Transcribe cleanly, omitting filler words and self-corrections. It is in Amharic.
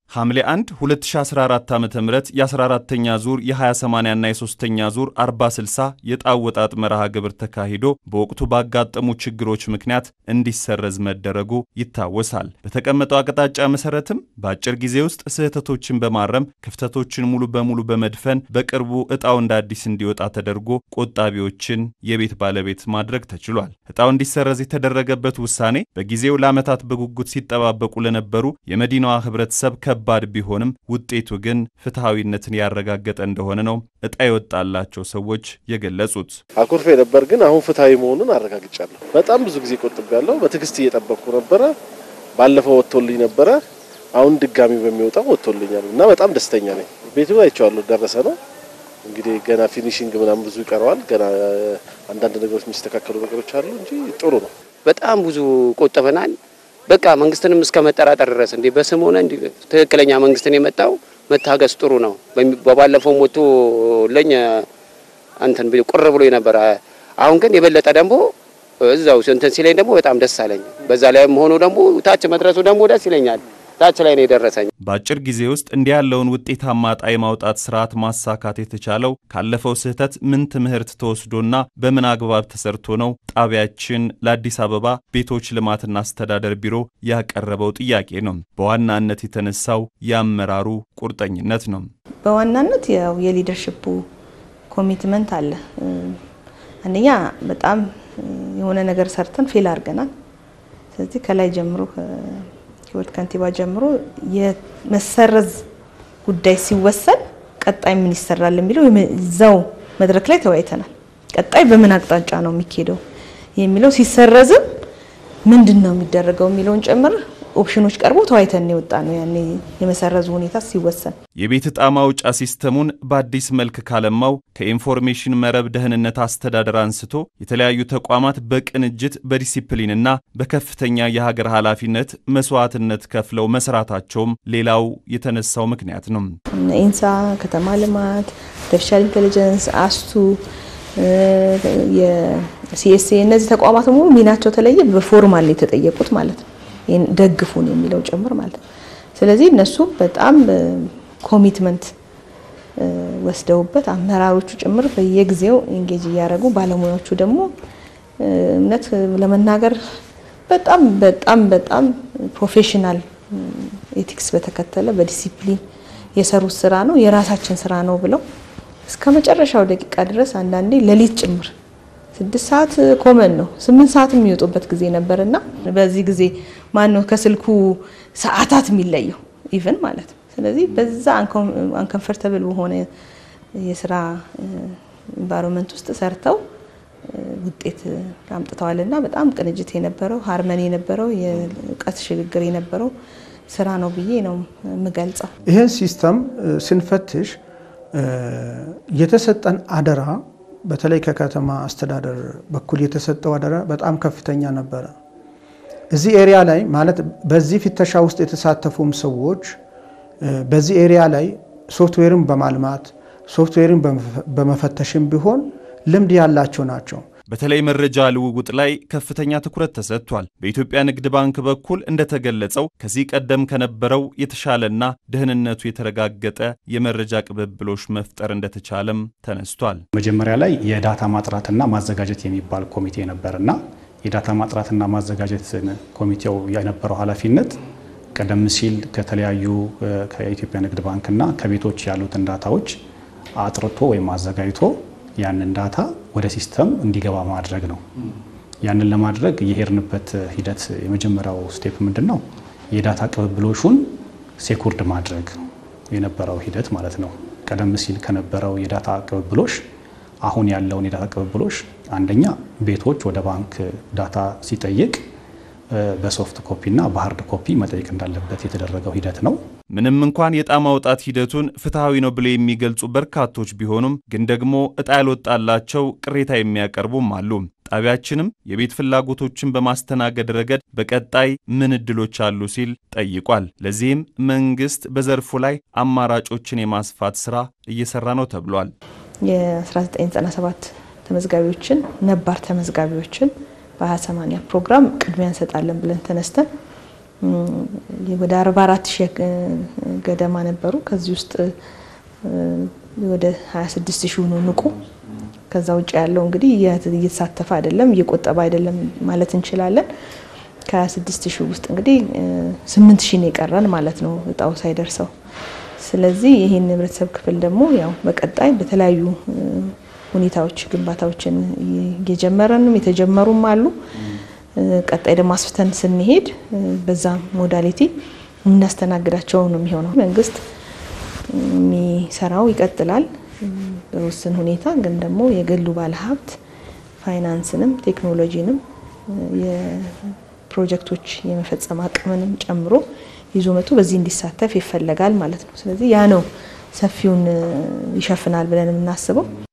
ሐምሌ 1 2014 ዓ.ም የ14ኛ ዙር የ20/80 እና የ3ኛ ዙር 40/60 የጣወጣጥ መርሃ ግብር ተካሂዶ በወቅቱ ባጋጠሙ ችግሮች ምክንያት እንዲሰረዝ መደረጉ ይታወሳል። በተቀመጠው አቅጣጫ መሰረትም በአጭር ጊዜ ውስጥ ስህተቶችን በማረም ክፍተቶችን ሙሉ በሙሉ በመድፈን በቅርቡ እጣው እንደ አዲስ እንዲወጣ ተደርጎ ቆጣቢዎችን የቤት ባለቤት ማድረግ ተችሏል። እጣው እንዲሰረዝ የተደረገበት ውሳኔ በጊዜው ለዓመታት በጉጉት ሲጠባበቁ ለነበሩ የመዲናዋ ህብረተሰብ ከባድ ቢሆንም ውጤቱ ግን ፍትሃዊነትን ያረጋገጠ እንደሆነ ነው እጣ የወጣላቸው ሰዎች የገለጹት። አኩርፌ ነበር ግን አሁን ፍትሃዊ መሆኑን አረጋግጫለሁ። በጣም ብዙ ጊዜ ቆጥቤያለሁ። በትግስት እየጠበቅኩ ነበር። ባለፈው ወጥቶልኝ ነበር። አሁን ድጋሚ በሚወጣው ወጥቶልኛል እና በጣም ደስተኛ ነኝ። ቤቱ አይቻለሁ ደረሰ ነው። እንግዲህ ገና ፊኒሺንግ ምናምን ብዙ ይቀረዋል። ገና አንዳንድ ነገሮች የሚስተካከሉ ነገሮች አሉ እንጂ ጥሩ ነው። በጣም ብዙ ቆጥበናል። በቃ መንግስትንም እስከመጠራጠር ድረስ እንዴ በስሙነ እንዴ ትክክለኛ መንግስትን የመጣው መታገስ ጥሩ ነው። በባለፈው ሞቶ ለኛ አንተን ቁር ብሎ ነበር። አሁን ግን የበለጠ ደግሞ እዛው እንትን ሲለኝ ደግሞ በጣም ደስ አለኝ። በዛ ላይ ሆኖ ደግሞ ታች መድረሱ ደግሞ ደስ ይለኛል። ታች ላይ ነው የደረሰኝ። በአጭር ጊዜ ውስጥ እንዲህ ያለውን ውጤታማ እጣ የማውጣት ስርዓት ማሳካት የተቻለው ካለፈው ስህተት ምን ትምህርት ተወስዶና በምን አግባብ ተሰርቶ ነው? ጣቢያችን ለአዲስ አበባ ቤቶች ልማትና አስተዳደር ቢሮ ያቀረበው ጥያቄ ነው። በዋናነት የተነሳው የአመራሩ ቁርጠኝነት ነው። በዋናነት ያው የሊደርሺፑ ኮሚትመንት አለ። አንደኛ በጣም የሆነ ነገር ሰርተን ፌል አድርገናል። ስለዚህ ከላይ ጀምሮ ወጥ ከንቲባ ጀምሮ የመሰረዝ ጉዳይ ሲወሰን ቀጣይ ምን ይሰራል የሚለው እዛው መድረክ ላይ ተወያይተናል። ቀጣይ በምን አቅጣጫ ነው የሚሄደው የሚለው ሲሰረዝም ምንድነው የሚደረገው የሚለውን ጨምር ኦፕሽኖች ቀርቦ ተወያይተን የወጣ ነው። ያኔ የመሰረዙ ሁኔታ ሲወሰን የቤት እጣ ማውጫ ሲስተሙን በአዲስ መልክ ካለማው ከኢንፎርሜሽን መረብ ደህንነት አስተዳደር አንስቶ የተለያዩ ተቋማት በቅንጅት በዲሲፕሊንና በከፍተኛ የሀገር ኃላፊነት መስዋዕትነት ከፍለው መስራታቸውም ሌላው የተነሳው ምክንያት ነው። ኢንሳ፣ ከተማ ልማት፣ አርቲፊሻል ኢንተለጀንስ፣ አስቱ፣ የሲኤስኤ እነዚህ ተቋማት ሙሉ ሚናቸው ተለየ በፎርማል የተጠየቁት ማለት ነው። ደግፉን የሚለው ጭምር ማለት ነው። ስለዚህ እነሱ በጣም ኮሚትመንት ወስደውበት አመራሮቹ ጭምር በየጊዜው ኢንጌጅ ያደረጉ ባለሙያዎቹ ደግሞ እነት ለመናገር በጣም ፕሮፌሽናል ኤቲክስ በተከተለ በዲሲፕሊን የሰሩት ስራ ነው። የራሳችን ስራ ነው ብለው እስከመጨረሻው ደቂቃ ድረስ አንዳንዴ ለሊት ጭምር 6 ሰዓት ኮመን ነው 8 ሰዓት የሚወጡበት ጊዜ ነበርና በዚህ ጊዜ ማን ነው ከስልኩ ሰዓታት የሚለየው ኢቭን ማለት ነው። ስለዚህ በዛ አንኮምፎርታብል ሆነ የስራ ኢንቫይሮንመንት ውስጥ ሰርተው ውጤት አምጥተዋልና በጣም ቅንጅት የነበረው ሃርመኒ የነበረው የእውቀት ሽግግር የነበረው ስራ ነው ብዬ ነው የምገልጸው። ይሄን ሲስተም ስንፈትሽ የተሰጠን አደራ በተለይ ከከተማ አስተዳደር በኩል የተሰጠው አደራ በጣም ከፍተኛ ነበር። እዚህ ኤሪያ ላይ ማለት በዚህ ፍተሻ ውስጥ የተሳተፉም ሰዎች በዚህ ኤሪያ ላይ ሶፍትዌርን በማልማት ሶፍትዌርን በመፈተሽም ቢሆን ልምድ ያላቸው ናቸው። በተለይ መረጃ ልውውጥ ላይ ከፍተኛ ትኩረት ተሰጥቷል። በኢትዮጵያ ንግድ ባንክ በኩል እንደተገለጸው ከዚህ ቀደም ከነበረው የተሻለና ደህንነቱ የተረጋገጠ የመረጃ ቅብብሎሽ መፍጠር እንደተቻለም ተነስቷል። መጀመሪያ ላይ የዳታ ማጥራትና ማዘጋጀት የሚባል ኮሚቴ ነበርና የዳታ ማጥራትና ማዘጋጀት ኮሚቴው የነበረው ኃላፊነት ቀደም ሲል ከተለያዩ ከኢትዮጵያ ንግድ ባንክና ከቤቶች ያሉትን ዳታዎች አጥርቶ ወይም አዘጋጅቶ ያንን ዳታ ወደ ሲስተም እንዲገባ ማድረግ ነው። ያንን ለማድረግ የሄድንበት ሂደት የመጀመሪያው ስቴፕ ምንድነው? የዳታ ቅብብሎሹን ሴኩርድ ማድረግ የነበረው ሂደት ማለት ነው። ቀደም ሲል ከነበረው የዳታ ቅብብሎሽ አሁን ያለውን የዳታ ቅብብሎሽ አንደኛ ቤቶች ወደ ባንክ ዳታ ሲጠይቅ በሶፍት ኮፒ እና በሃርድ ኮፒ መጠየቅ እንዳለበት የተደረገው ሂደት ነው። ምንም እንኳን የዕጣ ማውጣት ሂደቱን ፍትሃዊ ነው ብለው የሚገልጹ በርካቶች ቢሆኑም ግን ደግሞ ዕጣ ያልወጣላቸው ቅሬታ የሚያቀርቡም አሉ። ጣቢያችንም የቤት ፍላጎቶችን በማስተናገድ ረገድ በቀጣይ ምን እድሎች አሉ ሲል ጠይቋል። ለዚህም መንግስት በዘርፉ ላይ አማራጮችን የማስፋት ስራ እየሰራ ነው ተብሏል። የ1997 ተመዝጋቢዎችን ነባር ተመዝጋቢዎችን በ20/80 ፕሮግራም ቅድሚያ እንሰጣለን ብለን ተነስተን ወደ 44,000 ገደማ ነበሩ። ከዚህ ውስጥ ወደ 26000 ነው ንቁ። ከዛ ውጭ ያለው እንግዲህ እየተሳተፈ አይደለም እየቆጠበ አይደለም ማለት እንችላለን። ከ26000 ውስጥ እንግዲህ 8000 ነው የቀረን ማለት ነው እጣው ሳይደርሰው። ስለዚህ ይሄን ህብረተሰብ ክፍል ደግሞ ያው በቀጣይ በተለያዩ ሁኔታዎች ግንባታዎችን እየጀመረንም የተጀመሩም አሉ። ቀጣይ ደግሞ አስፍተን ስንሄድ በዛ ሞዳሊቲ እናስተናግዳቸው ነው የሚሆነው። መንግስት የሚሰራው ይቀጥላል በውስን ሁኔታ፣ ግን ደግሞ የግሉ ባለሀብት ፋይናንስንም ቴክኖሎጂንም የፕሮጀክቶች የመፈጸም አቅምንም ጨምሮ ይዞ መጥቶ በዚህ እንዲሳተፍ ይፈልጋል ማለት ነው። ስለዚህ ያ ነው ሰፊውን ይሸፍናል ብለን የምናስበው።